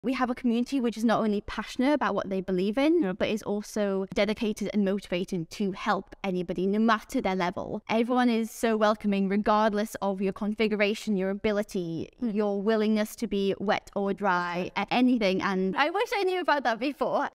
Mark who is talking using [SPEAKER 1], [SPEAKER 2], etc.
[SPEAKER 1] We have a community which is not only passionate about what they believe in, but is also dedicated and motivated to help anybody, no matter their level. Everyone is so welcoming, regardless of your configuration, your ability, your willingness to be wet or dry, anything. And I wish I knew about that before.